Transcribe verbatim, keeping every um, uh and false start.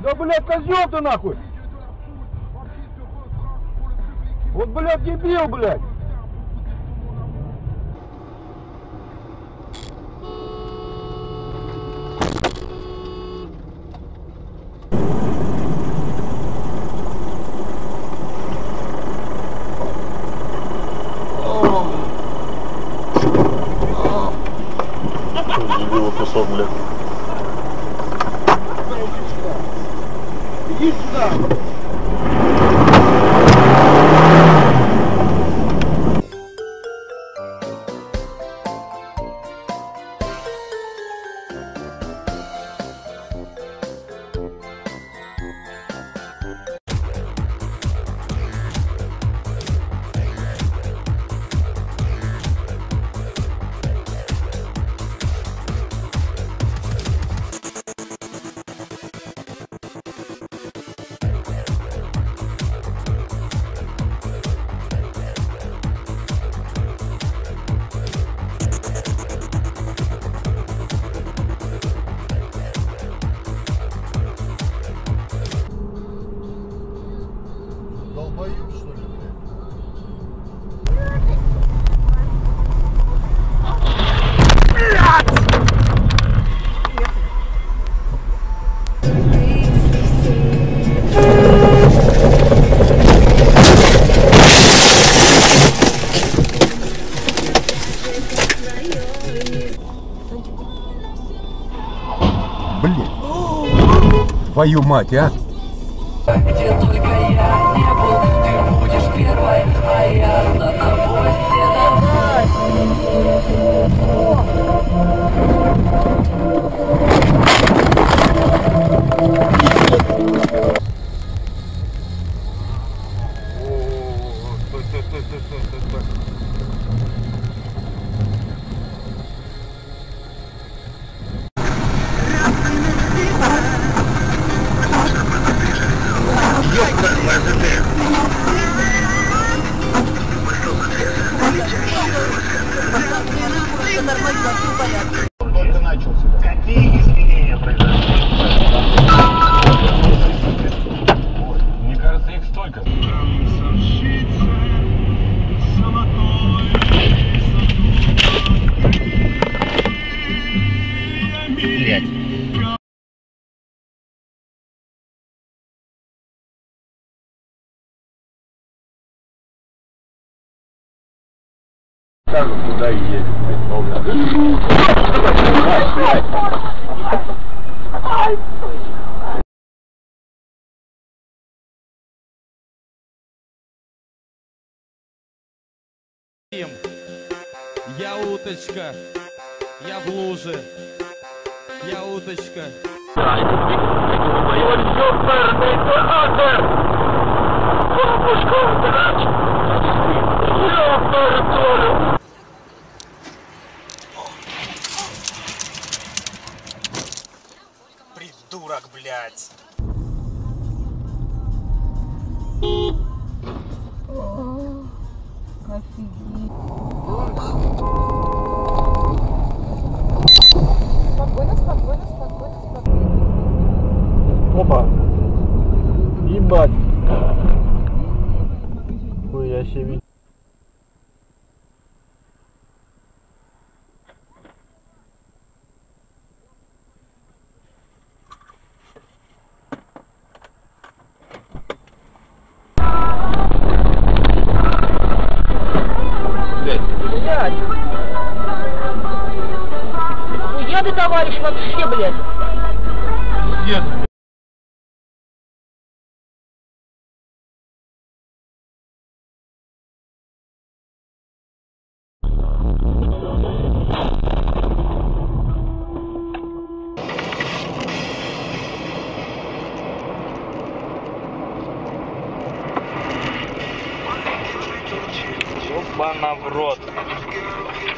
Да, блядь, козел ты нахуй! Вот, блядь, дебил, блядь! Дебила кусок, блядь. Иди сюда! Долбоёб, что ли, блядь? Блин! Твою мать, а! Где только я не был, ты будешь первой, а я за тобой Только начался. Какие изменения произошли? Мне кажется, их столько. Блядь. Скажут, куда и едет, блядь, полная. Я уточка, я в луже, я уточка. Придурок, блядь. Офигеть. Спокойно, спокойно, спокойно, спокойно. Опа! Ебать! Ой, я себе. Уеду, товарищ, вообще, блядь. Пиздец. Ёбана в рот.